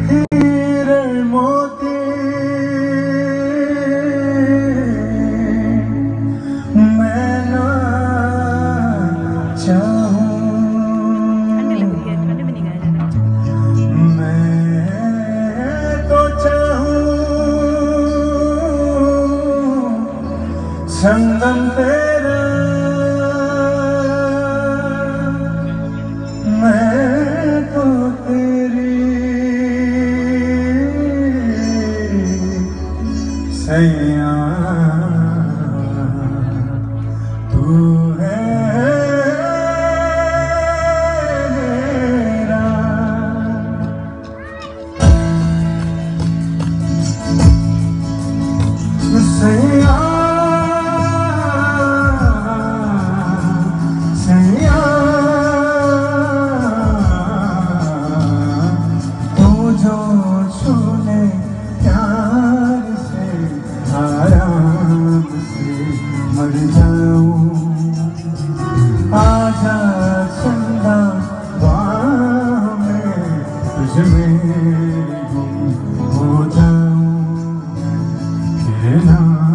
हीरे मोती मैं ना चाहूं, मैं तो चाहूं संगम तेरा, मैं तो तेरी सैयां, तू है मेरा। सैयां सैयां तू जो छूने प्यार से आराम से मर जाऊं, आजा चंदा बाह में तुझ में गुम हो जाऊं, कि ना